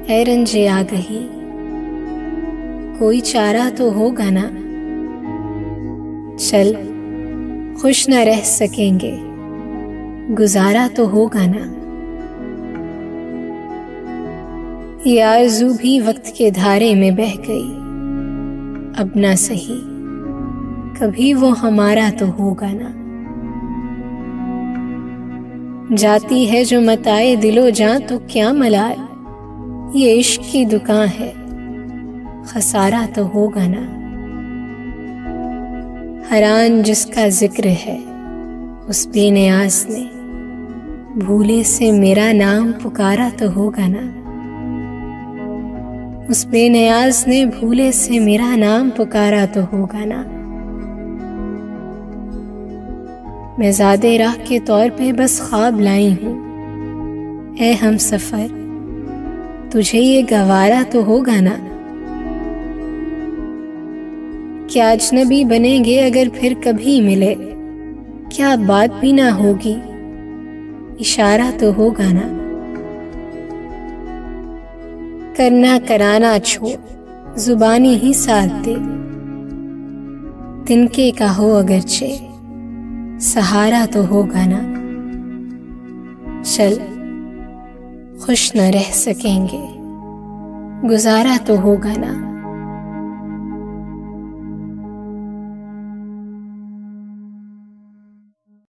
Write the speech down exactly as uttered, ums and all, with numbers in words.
है रंजे आ गई, कोई चारा तो होगा ना। चल खुश न रह सकेंगे, गुजारा तो होगा ना। ये आरज़ू भी वक्त के धारे में बह गई, अब ना सही कभी वो हमारा तो होगा ना। जाती है जो मताए दिलो जां तो क्या मलाल, ये इश्क की दुकान है, खसारा तो होगा ना। हरान जिसका जिक्र है उस बेनियाज ने, भूले से मेरा नाम पुकारा तो होगा ना। उस बेनियाज ने भूले से मेरा नाम पुकारा तो होगा ना। मैं ज़ादे राह के तौर पे बस ख्वाब लाई हूँ, ऐ हम सफ़र तुझे ये गवारा तो होगा ना। क्या अजनबी बनेंगे अगर फिर कभी मिले, क्या बात भी ना होगी, इशारा तो होगा ना। करना कराना छोड़ जुबानी ही साथ दे, तिनके का हो अगरचे सहारा तो होगा ना। चल खुश न रह सकेंगे, गुजारा तो होगा ना।